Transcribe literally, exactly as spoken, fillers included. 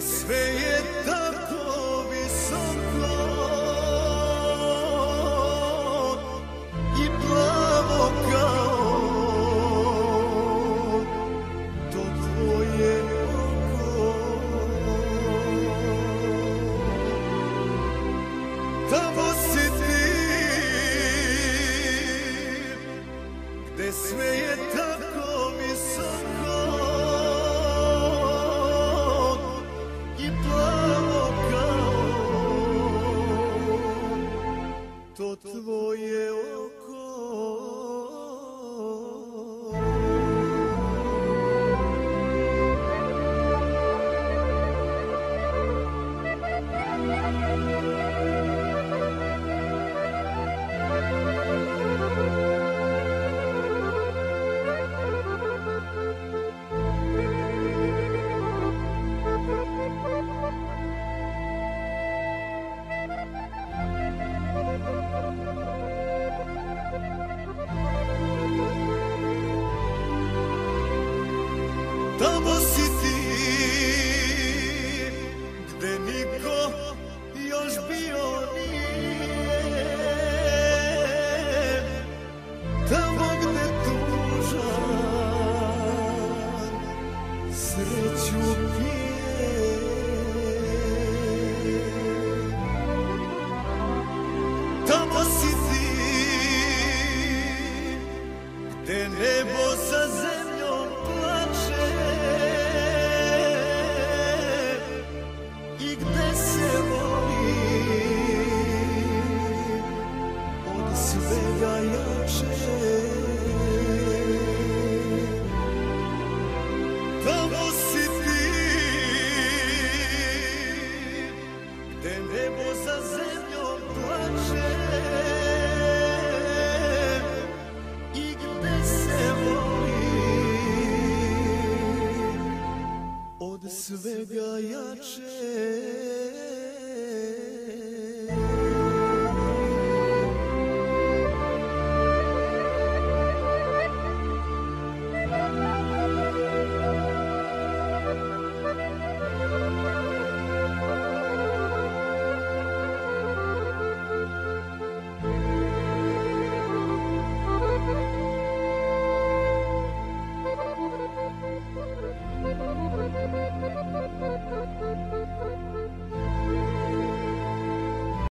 sve je tako visoko i plavo kao to tvoje oko. Tamo si ti, gde sve je tako visoko i plavo kao to tvoje oko. Tamo si ti, gde niko još bio nije, tamo gde tužan sreću pije. Tamo si ti, gde nebo sa zemljom plače i gde se voli od svega jače. Tamo si ti, gde nebo za zemljom plače i gde se voli od svega jače.